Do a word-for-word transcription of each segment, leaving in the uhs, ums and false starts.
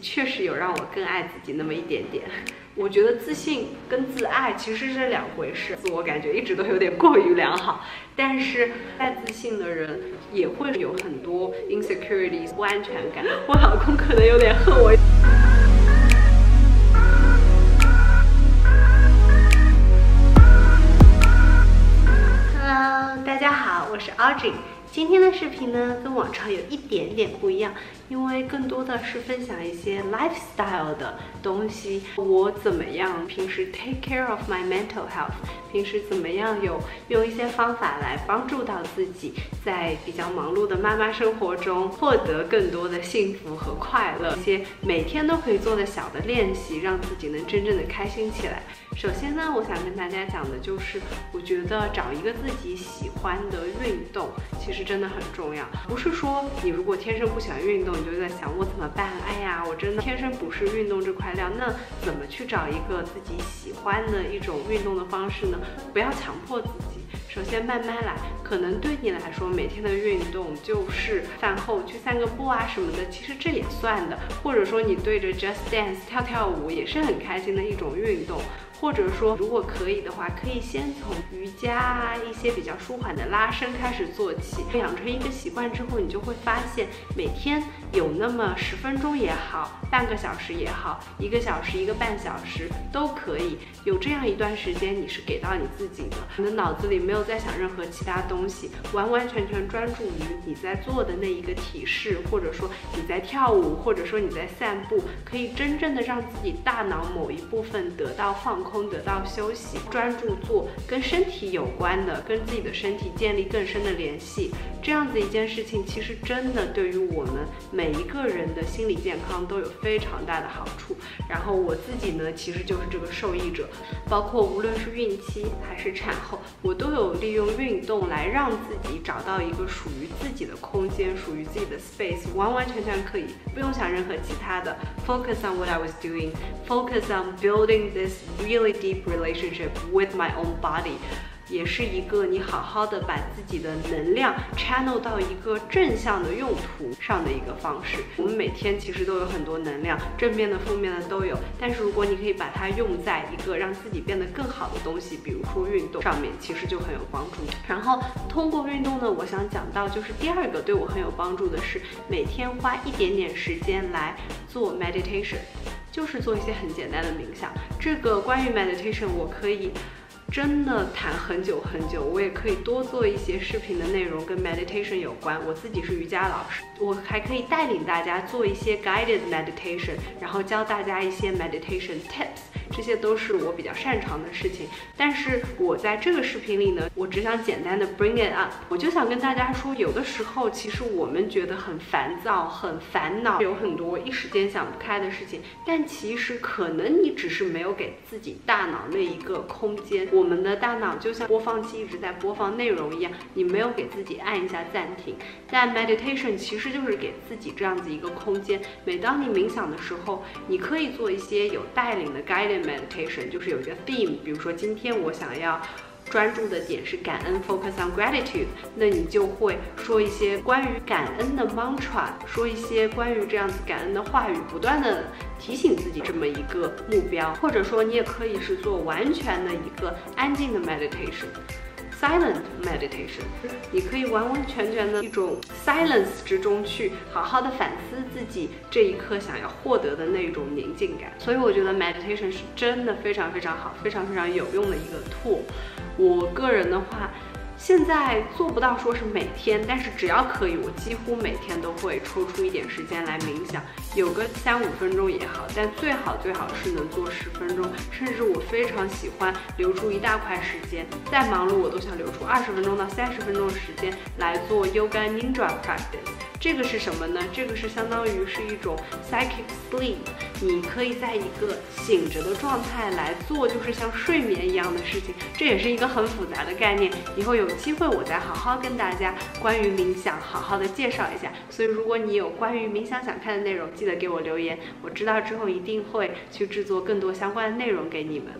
确实有让我更爱自己那么一点点。我觉得自信跟自爱其实是两回事，自我感觉一直都有点过于良好，但是再自信的人也会有很多 insecurities 不安全感。我老公可能有点恨我。Hello， 大家好，我是 Audrey。今天的视频呢，跟往常有一点点不一样，因为更多的是分享一些 lifestyle 的东西。我怎么样平时 take care of my mental health， 平时怎么样有用一些方法来帮助到自己，在比较忙碌的妈妈生活中获得更多的幸福和快乐。一些每天都可以做的小的练习，让自己能真正的开心起来。首先呢，我想跟大家讲的就是，我觉得找一个自己喜欢的运动，其实真的很重要。不是说你如果天生不喜欢运动，你就在想我怎么办？哎呀，我真的天生不是运动这块料，那怎么去找一个自己喜欢的一种运动的方式呢？不要强迫自己。首先慢慢来，可能对你来说，每天的运动就是饭后去散个步啊什么的，其实这也算的。或者说你对着 Just Dance 跳跳舞，也是很开心的一种运动。或者说，如果可以的话，可以先从瑜伽啊一些比较舒缓的拉伸开始做起。养成一个习惯之后，你就会发现，每天有那么十分钟也好，半个小时也好，一个小时、一个半小时都可以。有这样一段时间，你是给到你自己的，你的脑子里没有在想任何其他东西，完完全全专注于你在做的那一个体式，或者说你在跳舞，或者说你在散步，可以真正的让自己大脑某一部分得到放空。得到休息，专注做跟身体有关的，跟自己的身体建立更深的联系，这样子一件事情，其实真的对于我们每一个人的心理健康都有非常大的好处。然后我自己呢，其实就是这个受益者，包括无论是孕期还是产后，我都有利用运动来让自己找到一个属于自己的空间，属于自己的 space， 完完全全可以不用想任何其他的 ，focus on what I was doing, focus on building this really deep relationship with my own body， 也是一个你好好的把自己的能量 channel 到一个正向的用途上的一个方式。我们每天其实都有很多能量，正面的、负面的都有，但是如果你可以把它用在一个让自己变得更好的东西，比如说运动上面，其实就很有帮助。然后通过运动呢，我想讲到就是第二个对我很有帮助的是，每天花一点点时间来做 meditation。就是做一些很简单的冥想。这个关于 meditation， 我可以真的谈很久很久，我也可以多做一些视频的内容跟 meditation 有关。我自己是瑜伽老师，我还可以带领大家做一些 guided meditation， 然后教大家一些 meditation tips。这些都是我比较擅长的事情，但是我在这个视频里呢，我只想简单的 bring it up， 我就想跟大家说，有的时候其实我们觉得很烦躁、很烦恼，有很多一时间想不开的事情，但其实可能你只是没有给自己大脑那一个空间。我们的大脑就像播放器一直在播放内容一样，你没有给自己按一下暂停。但 meditation 其实就是给自己这样子一个空间，每当你冥想的时候，你可以做一些有带领的 guided meditation， 就是有一个 theme， 比如说今天我想要专注的点是感恩 focus on gratitude， 那你就会说一些关于感恩的 mantra， 说一些关于这样子感恩的话语，不断的提醒自己这么一个目标。或者说你也可以是做完全的一个安静的 meditation，silent meditation， 你可以完完全全的一种 silence 之中去好好的反思自己这一刻想要获得的那种宁静感。所以我觉得 meditation 是真的非常非常好、非常非常有用的一个 tool。我个人的话，现在做不到说是每天，但是只要可以，我几乎每天都会抽出一点时间来冥想，有个三五分钟也好，但最好最好是能做十分钟，甚至我非常喜欢留出一大块时间，再忙碌我都想留出二十分钟到三十分钟的时间来做 Yoga Nidra practice。这个是什么呢？这个是相当于是一种 psychic sleep， 你可以在一个醒着的状态来做，就是像睡眠一样的事情。这也是一个很复杂的概念，以后有机会我再好好跟大家关于冥想好好的介绍一下。所以如果你有关于冥想想看的内容，记得给我留言，我知道之后一定会去制作更多相关的内容给你们。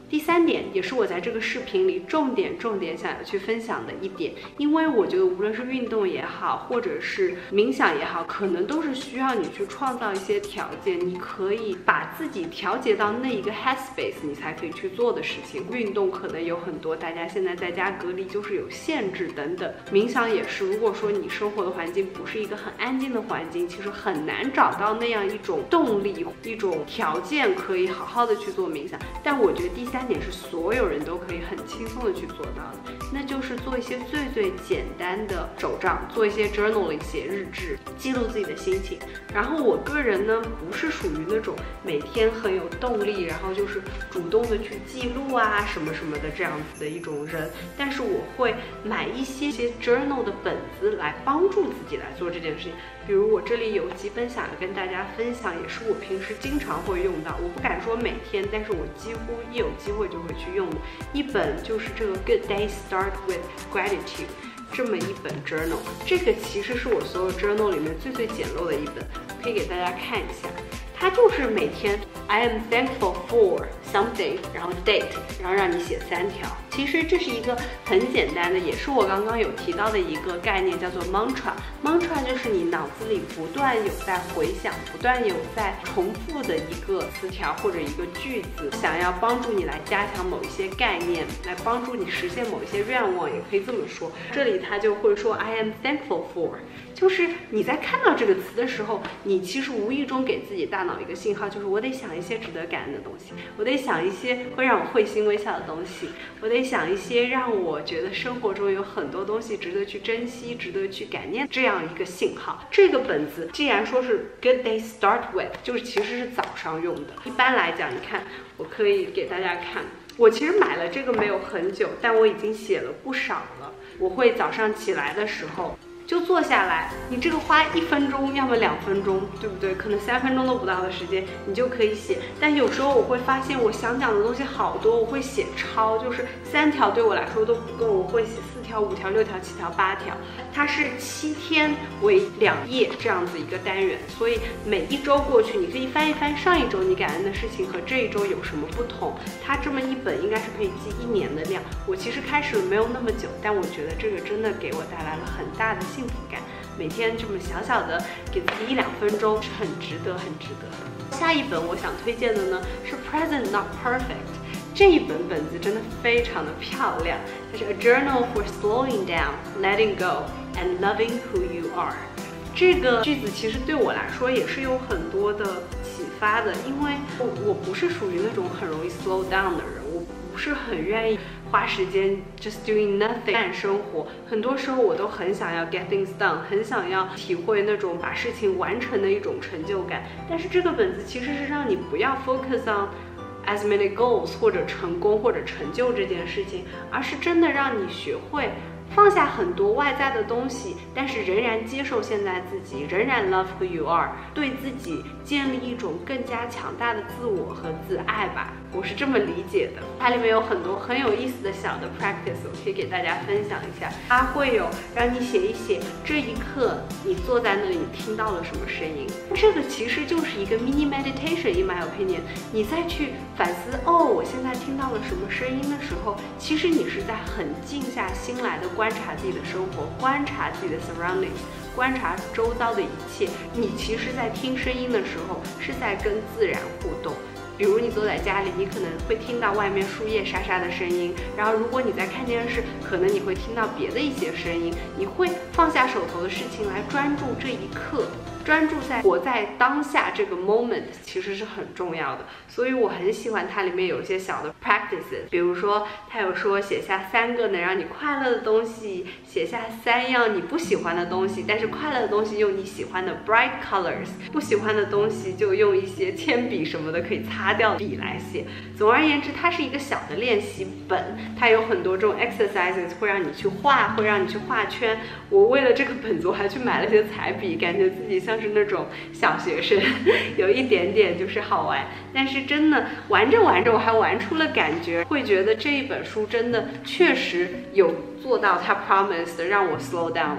第三点，也是我在这个视频里重点重点想要去分享的一点，因为我觉得无论是运动也好，或者是冥想也好，可能都是需要你去创造一些条件，你可以把自己调节到那一个 headspace， 你才可以去做的事情。运动可能有很多，大家现在在家隔离就是有限制等等。冥想也是，如果说你生活的环境不是一个很安静的环境，其实很难找到那样一种动力、一种条件可以好好的去做冥想。但我觉得第三点是所有人都可以很轻松的去做到的，那就是做一些最最简单的手账，做一些 journaling 写日志，记录自己的心情。然后我个人呢，不是属于那种每天很有动力，然后就是主动的去记录啊什么什么的这样子的一种人，但是我会买一些些 journal 的本子来帮助自己来做这件事情。比如我这里有几本想要跟大家分享，也是我平时经常会用到，我不敢说每天，但是我几乎一有机会就会去用的。一本就是这个 Good Day Start with Gratitude 这么一本 journal， 这个其实是我所有 journal 里面最最简陋的一本，可以给大家看一下。它就是每天 I am thankful for something， 然后 date， 然后让你写三条。其实这是一个很简单的，也是我刚刚有提到的一个概念，叫做 mantra。mantra 就是你脑子里不断有在回想，不断有在重复的一个词条或者一个句子，想要帮助你来加强某一些概念，来帮助你实现某一些愿望，也可以这么说。这里他就会说 I am thankful for， 就是你在看到这个词的时候，你其实无意中给自己大脑一个信号，就是我得想一些值得感恩的东西，我得想一些会让我会心微笑的东西，我得想一些让我觉得生活中有很多东西值得去珍惜，值得去感念这样一个信号。这个本子既然说是 Good Day Start with， 就是其实是早上用的。一般来讲，你看我可以给大家看，我其实买了这个没有很久，但我已经写了不少了。我会早上起来的时候就坐下来，你这个花一分钟，要么两分钟，对不对？可能三分钟都不到的时间，你就可以写。但有时候我会发现，我想讲的东西好多，我会写超，就是三条对我来说都不够，我会写四条、五条、六条、七条、八条。它是七天为两页这样子一个单元，所以每一周过去，你可以翻一翻上一周你感恩的事情和这一周有什么不同。它这么一本应该是可以记一年的量。我其实开始没有那么久，但我觉得这个真的给我带来了很大的幸福感，每天这么小小的给自己一两分钟是很值得很值得的。下一本我想推荐的呢是 Present Not Perfect， 这一本本子真的非常的漂亮，它是 A Journal for Slowing Down, Letting Go and Loving Who You Are。 这个句子其实对我来说也是有很多的启发的，因为我我不是属于那种很容易 slow down 的人，我不是很愿意花时间 just doing nothing 干生活，很多时候我都很想要 get things done， 很想要体会那种把事情完成的一种成就感。但是这个本子其实是让你不要 focus on as many goals 或者成功或者成就这件事情，而是真的让你学会放下很多外在的东西，但是仍然接受现在自己，仍然 love who you are， 对自己建立一种更加强大的自我和自爱吧，我是这么理解的。它里面有很多很有意思的小的 practice， 我可以给大家分享一下。它会有让你写一写这一刻你坐在那里你听到了什么声音，这个其实就是一个 mini meditation in my opinion。 你再去反思，哦，我现在听到了什么声音的时候，其实你是在很静下心来的观察自己的生活，观察自己的 surroundings， 观察周遭的一切。你其实在听声音的时候是在跟自然互动。比如你坐在家里，你可能会听到外面树叶沙沙的声音，然后如果你在看电视，可能你会听到别的一些声音，你会放下手头的事情来专注这一刻，专注在活在当下这个 moment 其实是很重要的。所以我很喜欢它里面有一些小的 practices， 比如说它有说写下三个能让你快乐的东西，写下三样你不喜欢的东西，但是快乐的东西用你喜欢的 bright colors， 不喜欢的东西就用一些铅笔什么的可以擦掉的笔来写。总而言之，它是一个小的练习本，它有很多这种 exercises 会让你去画，会让你去画圈。我为了这个本子我还去买了些彩笔，感觉自己像是那种小学生，有一点点就是好玩。但是真的玩着玩着我还玩出了感觉，会觉得这一本书真的确实有做到它 promise 的让我 slow down 了。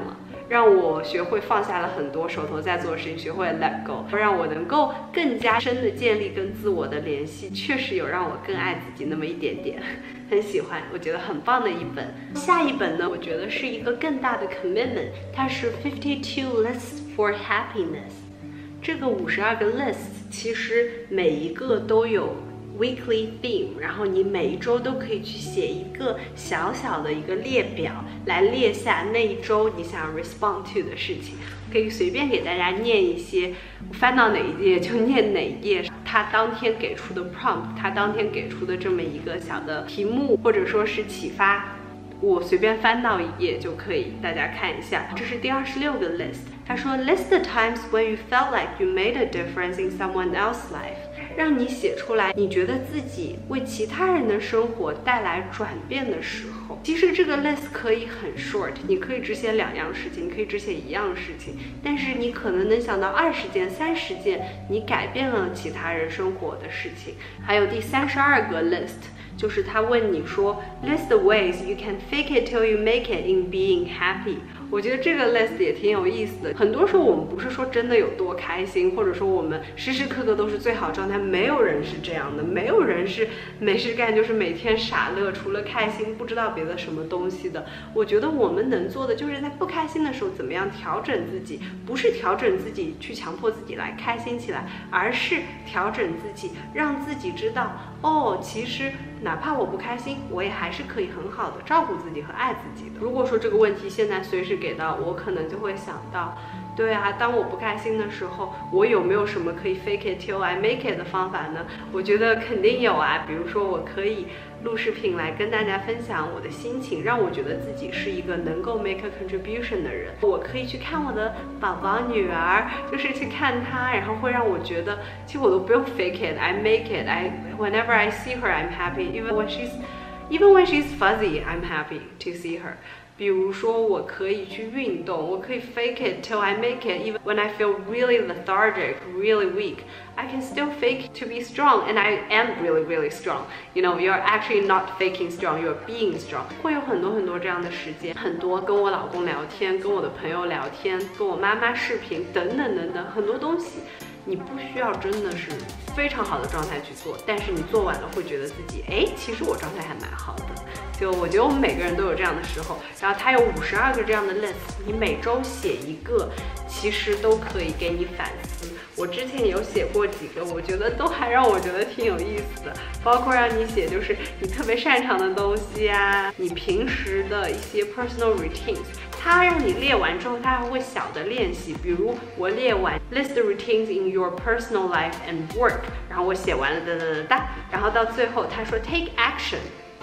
让我学会放下了很多手头在做的事情，学会了 let go， 让我能够更加深的建立跟自我的联系，确实有让我更爱自己那么一点点，很喜欢，我觉得很棒的一本。下一本呢，我觉得是一个更大的 commitment， 它是 fifty two lists for happiness。这个五十二个 lists 其实每一个都有weekly theme， 然后你每一周都可以去写一个小小的一个列表，来列下那一周你想 respond to 的事情。可以随便给大家念一些，翻到哪一页就念哪一页，他当天给出的 prompt， 他当天给出的这么一个小的题目，或者说是启发，我随便翻到一页就可以，大家看一下。这是第二十六个 list， 他说 list the times when you felt like you made a difference in someone else's life。让你写出来你觉得自己为其他人的生活带来转变的时候。其实这个 list 可以很 short， 你可以只写两样事情，你可以只写一样事情，但是你可能能想到二十件、三十件你改变了其他人生活的事情。还有第三十二个 list， 就是他问你说 list the ways you can fake it till you make it in being happy。我觉得这个 list 也挺有意思的。很多时候我们不是说真的有多开心，或者说我们时时刻刻都是最好状态，没有人是这样的，没有人是没事干就是每天傻乐，除了开心不知道别的什么东西的。我觉得我们能做的就是在不开心的时候怎么样调整自己，不是调整自己去强迫自己来开心起来，而是调整自己，让自己知道哦，其实哪怕我不开心，我也还是可以很好的照顾自己和爱自己的。如果说这个问题现在随时给到我，可能就会想到，对啊，当我不开心的时候，我有没有什么可以 fake it till I make it 的方法呢？我觉得肯定有啊，比如说我可以录视频来跟大家分享我的心情，让我觉得自己是一个能够 make a contribution 的人。我可以去看我的宝宝女儿，就是去看她，然后会让我觉得，其实我都不用 fake it， I make it. I whenever I see her, I'm happy. Even when she's even when she's fuzzy, I'm happy to see her. 比如说我可以去运动，我可以 fake it till I make it. Even when I feel really lethargic, really weak, I can still fake to be strong, and I am really, really strong. You know, you're actually not faking strong, you're being strong. 会有很多很多这样的时间，很多跟我老公聊天，跟我的朋友聊天，跟我妈妈视频，等等等等，很多东西。你不需要真的是非常好的状态去做，但是你做完了会觉得自己，哎，其实我状态还蛮好的。就我觉得我们每个人都有这样的时候，然后它有五十二个这样的 list， 你每周写一个，其实都可以给你反思。我之前有写过几个，我觉得都还让我觉得挺有意思的，包括让你写就是你特别擅长的东西啊，你平时的一些 personal routines。它让你列完之后，它还会小的练习，比如我列完 list the routines in your personal life and work， 然后我写完了哒哒哒哒，然后到最后他说 take action，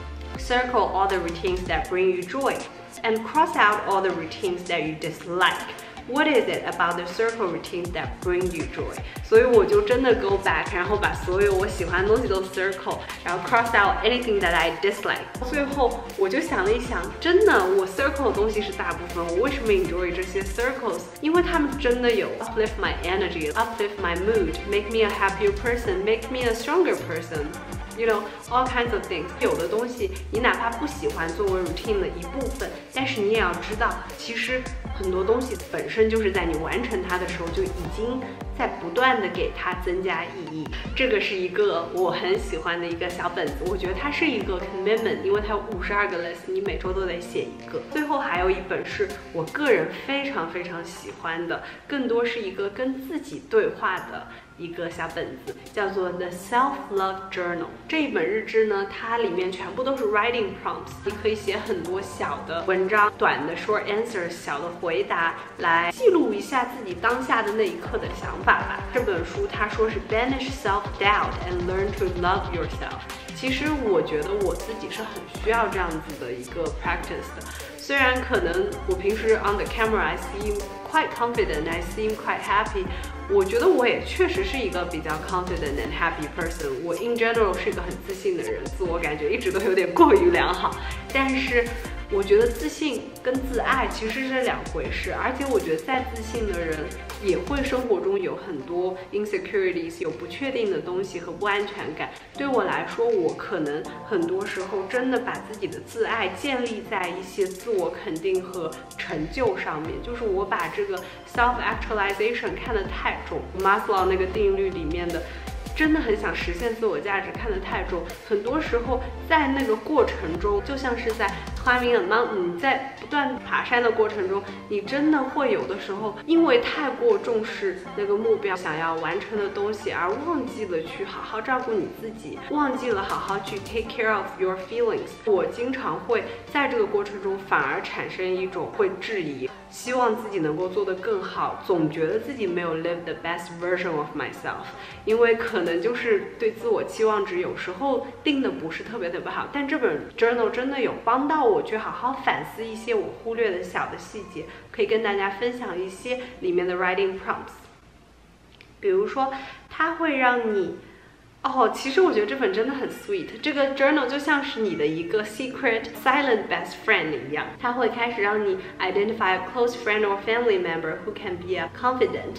circle all the routines that bring you joy and cross out all the routines that you dislike。What is it about the circle routines that bring you joy？ 所以我就真的 go back， 然后把所有我喜欢的东西都 circle， 然后 cross out anything that I dislike。最后我就想了一想，真的我 circle 的东西是大部分，我为什么 enjoy 这些 circles？ 因为他们真的有 uplift my energy, uplift my mood, make me a happier person, make me a stronger person。You know, all kinds of things。 有的东西你哪怕不喜欢作为 routine 的一部分，但是你也要知道，其实很多东西本身就是在你完成它的时候就已经在不断的给它增加意义。这个是一个我很喜欢的一个小本子，我觉得它是一个 commitment， 因为它有五十二个 list， 你每周都得写一个。最后还有一本是我个人非常非常喜欢的，更多是一个跟自己对话的一个小本子，叫做 The Self-Love Journal。 这一本日志呢，它里面全部都是 writing prompts， 你可以写很多小的文章，短的 short answers， 小的回答，来记录一下自己当下的那一刻的想法吧。这本书它说是 banish self-doubt and learn to love yourself。 其实我觉得我自己是很需要这样子的一个 practice 的。虽然可能我平时 on the camera I seem quite confident, I seem quite happy， 我觉得我也确实是一个比较 confident and happy person。 我 in general 是一个很自信的人，自我感觉一直都有点过于良好。但是我觉得自信跟自爱其实是两回事，而且我觉得再自信的人也会生活中有很多 insecurities， 有不确定的东西和不安全感。对我来说，我可能很多时候真的把自己的自爱建立在一些自我肯定和成就上面，就是我把这个 self actualization 看得太重，马斯洛那个定律里面的。真的很想实现自我价值看得太重，很多时候在那个过程中，就像是在 climbing a mountain， 在不断爬山的过程中，你真的会有的时候因为太过重视那个目标想要完成的东西，而忘记了去好好照顾你自己，忘记了好好去 take care of your feelings。我经常会在这个过程中反而产生一种会质疑，希望自己能够做得更好，总觉得自己没有 live the best version of myself， 因为可能就是对自我期望值有时候定的不是特别特别好。但这本 journal 真的有帮到我去好好反思一些我忽略的小的细节，可以跟大家分享一些里面的 writing prompts。比如说，它会让你哦，其实我觉得这本真的很 sweet。这个 journal 就像是你的一个 secret silent best friend 一样，它会开始让你 identify a close friend or family member who can be a confidant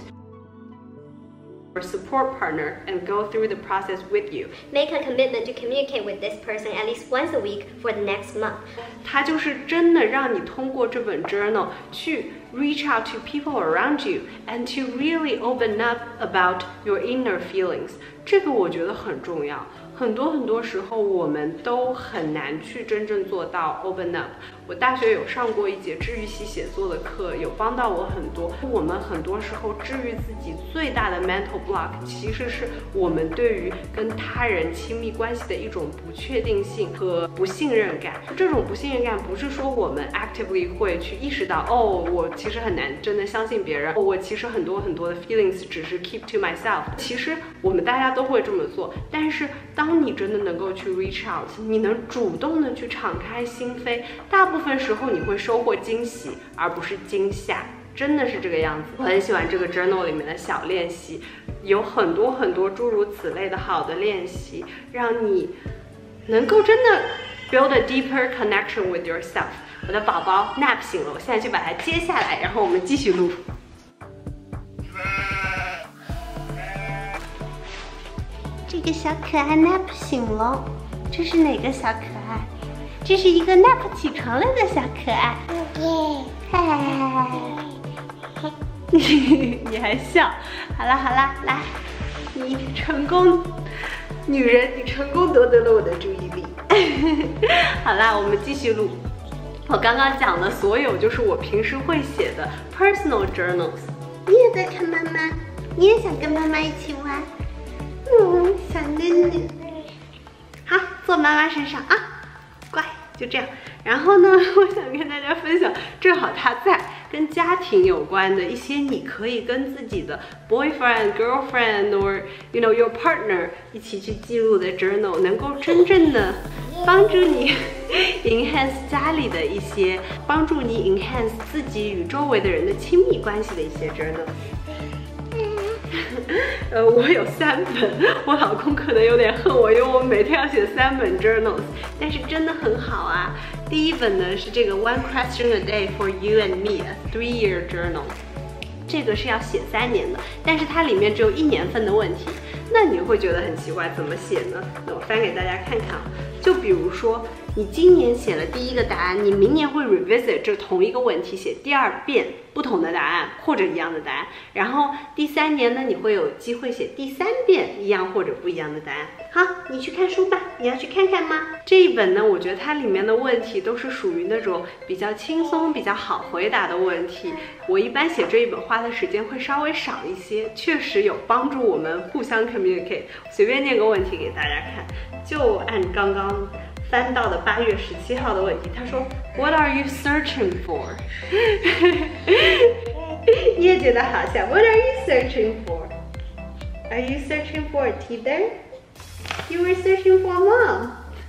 or support partner and go through the process with you. Make a commitment to communicate with this person at least once a week for the next month. 它就是真的让你通过这本 journal 去 reach out to people around you and to really open up about your inner feelings。这个我觉得很重要。很多很多时候我们都很难去真正做到 open up。我大学有上过一节治愈系写作的课，有帮到我很多。我们很多时候治愈自己最大的 mental block， 其实是我们对于跟他人亲密关系的一种不确定性和不信任感。这种不信任感不是说我们 actively 会去意识到，哦，我其实很难真的相信别人，哦，我其实很多很多的 feelings 只是 keep to myself。其实我们大家都会这么做，但是当你真的能够去 reach out， 你能主动的去敞开心扉，大部分时候你会收获惊喜，而不是惊吓。真的是这个样子。我很喜欢这个 journal 里面的小练习，有很多很多诸如此类的好的练习，让你能够真的 build a deeper connection with yourself。我的宝宝 nap 醒了，我现在就把它接下来，然后我们继续录。这个小可爱 nap 醒了，这是哪个小可爱？这是一个 nap 起床了的小可爱。嗨，你还笑？好啦好啦，来，你成功，女人，你成功夺得了我的注意力。好啦，我们继续录。我刚刚讲的所有就是我平时会写的 personal journals。你也在看妈妈？你也想跟妈妈一起玩？嗯，小嫩嫩。好，坐妈妈身上啊，乖，就这样。然后呢，我想跟大家分享，正好他在跟家庭有关的一些，你可以跟自己的 boyfriend、girlfriend or you know your partner 一起去记录的 journal， 能够真正的帮助你 enhance 家里的一些，帮助你 enhance 自己与周围的人的亲密关系的一些 journal。呃，我有三本，我老公可能有点恨我，因为我每天要写三本 journals， 但是真的很好啊。第一本呢是这个 One Question a Day for You and Me a Three-Year Journal， 这个是要写三年的，但是它里面只有一年份的问题，那你会觉得很奇怪，怎么写呢？那我翻给大家看看啊，就比如说。你今年写了第一个答案，你明年会 revisit 这同一个问题，写第二遍不同的答案或者一样的答案。然后第三年呢，你会有机会写第三遍一样或者不一样的答案。好，你去看书吧，你要去看看吗？这一本呢，我觉得它里面的问题都是属于那种比较轻松、比较好回答的问题。我一般写这一本花的时间会稍微少一些，确实有帮助我们互相 communicate。随便念个问题给大家看，就按刚刚翻到的八月十七号的问题，他说 What are you searching for？ 你也觉得好笑 What are you searching for? Are you searching for a teacher? You were searching for a mom.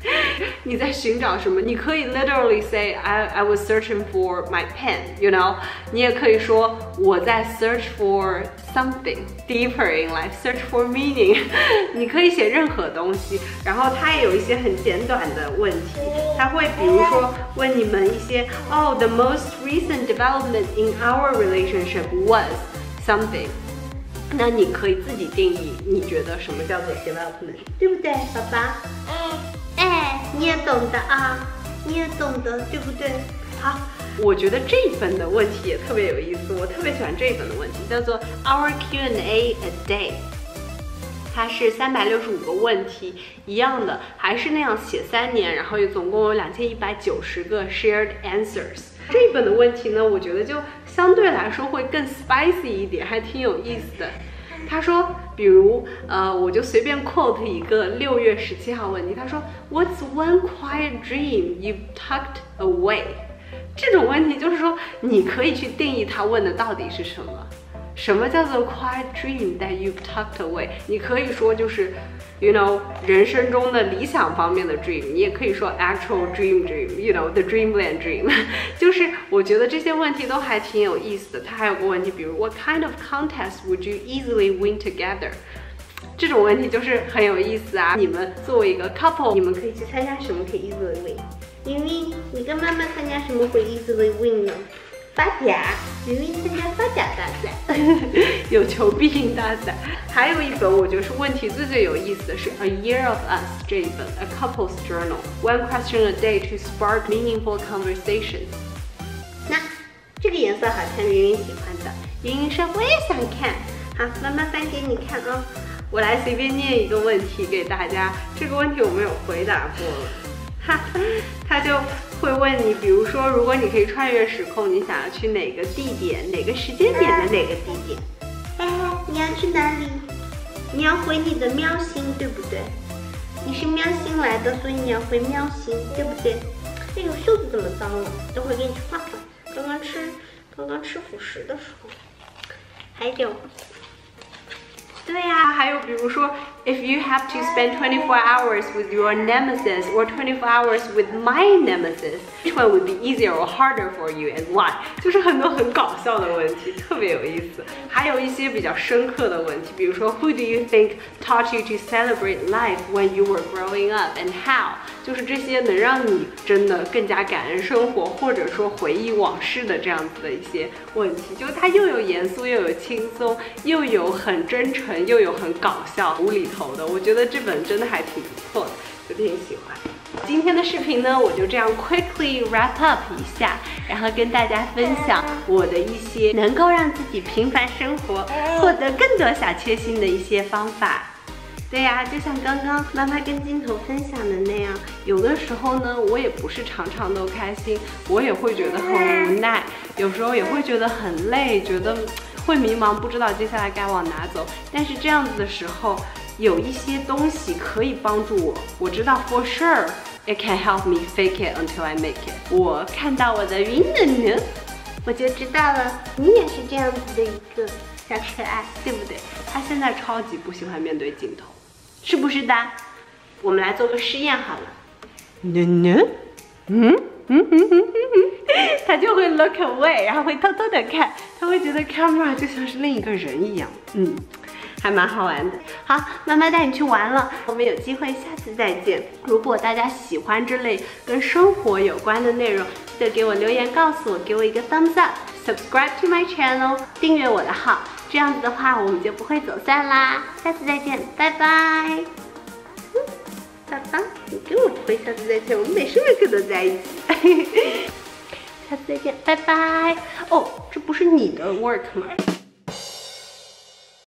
你在寻找什么？你可以 literally say I I was searching for my pen, you know. 你也可以说我在 search for something deeper in life, search for meaning. 你可以写任何东西，然后它也有一些很简短的问题，它会比如说问你们一些，Oh, the most recent development in our relationship was something. 那你可以自己定义，你觉得什么叫做 development， 对不对，宝宝？嗯，哎，你也懂得啊，你也懂得，对不对？好，我觉得这一本的问题也特别有意思，我特别喜欢这一本的问题，叫做 Our Q and A a Day。它是三百六十五个问题，一样的，还是那样写三年，然后有总共有两千一百九十个 shared answers。这一本的问题呢，我觉得就相对来说会更 spicy 一点，还挺有意思的。他说，比如，呃，我就随便 quote 一个六月十七号问题，他说 ，What's one quiet dream you tucked away？ 这种问题就是说，你可以去定义他问的到底是什么。什么叫做 quiet dream that you've tucked away？ 你可以说就是 ，you know， 人生中的理想方面的 dream， 你也可以说 actual dream dream，you know the dreamland dream。就是我觉得这些问题都还挺有意思的。他还有个问题，比如 What kind of contest would you easily win together？ 这种问题就是很有意思啊。你们作为一个 couple， 你们可以去参加什么可以 easily win？ 明明，你跟妈妈参加什么会 easily win 呢？发夹，明明参加发夹大赛，有求必应大赛。还有一本我觉得是问题最最有意思的是 A Year of Us 这一本 A Couple's Journal One Question a Day to Spark Meaningful Conversations。那这个颜色好像云云喜欢的，云云说我也想看。好，妈妈翻给你看啊、哦。我来随便念一个问题给大家，这个问题我们有回答过了。哈，他就会问你，比如说，如果你可以穿越时空，你想要去哪个地点，哪个时间点的哪个地点？哎，你要去哪里？你要回你的喵星，对不对？你是喵星来的，所以你要回喵星，对不对？哎呦，袖子怎么脏了？等会儿给你去换换。刚刚吃，刚刚吃辅食的时候。还有。对呀、啊，还有比如说 ，if you have to spend twenty-four hours with your nemesis or twenty-four hours with my nemesis, which one would be easier or harder for you and why？ 就是很多很搞笑的问题，特别有意思。还有一些比较深刻的问题，比如说 Who do you think taught you to celebrate life when you were growing up and how？ 就是这些能让你真的更加感恩生活，或者说回忆往事的这样子的一些问题，就是它又有严肃，又有轻松，又有很真诚，又有很搞笑、无厘头的。我觉得这本真的还挺不错的，我挺喜欢。今天的视频呢，我就这样 quickly wrap up 一下，然后跟大家分享我的一些能够让自己平凡生活、获得更多小确幸的一些方法。对呀、啊，就像刚刚妈妈跟镜头分享的那样，有的时候呢，我也不是常常都开心，我也会觉得很无奈，有时候也会觉得很累，觉得会迷茫，不知道接下来该往哪走。但是这样子的时候，有一些东西可以帮助我，我知道 for sure it can help me fake it until I make it。我看到我的云能能，我就知道了，你也是这样子的一个小可爱，对不对？他现在超级不喜欢面对镜头。是不是的？我们来做个实验好了。能能，嗯嗯嗯嗯嗯，他就会 look away， 然后会偷偷的看，他会觉得 camera 就像是另一个人一样，嗯，还蛮好玩的。好，妈妈带你去玩了，我们有机会下次再见。如果大家喜欢这类跟生活有关的内容，记得给我留言告诉我，给我一个 thumbs up。Subscribe to my channel， 订阅我的号，这样子的话我们就不会走散啦。下次再见，拜拜。嗯，爸爸，你跟我不会下次再见，我们每时每刻都在一起。下次再见，拜拜。哦，这不是你的 work 吗？